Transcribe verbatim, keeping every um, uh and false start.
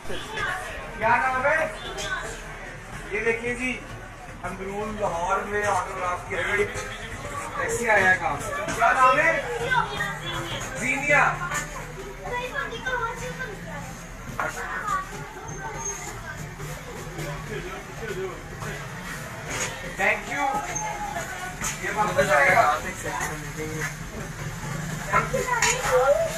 क्या नाम है? ये देखिए जी, अंदरून लाहौर में ऑटोग्राफ की रेडी कैसे आया काम। क्या नाम है? जीनिया। Thank you. ये वापस आएगा।